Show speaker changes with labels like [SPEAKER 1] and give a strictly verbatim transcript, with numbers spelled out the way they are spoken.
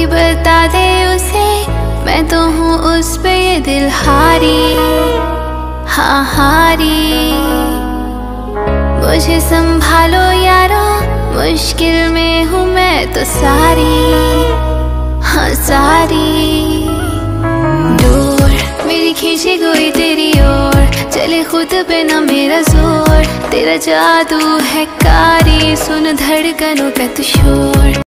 [SPEAKER 1] कोई बता दे उसे, मैं तो हूँ उस पे ये दिल हारी, हाँ हारी। मुझे संभालो यारो, मुश्किल में हूँ मैं तो सारी, हाँ सारी। दूर मेरी खींची कोई तेरी ओर, चले खुद पे ना मेरा जोर, तेरा जादू है कारी, सुन धड़कनों का तू शोर।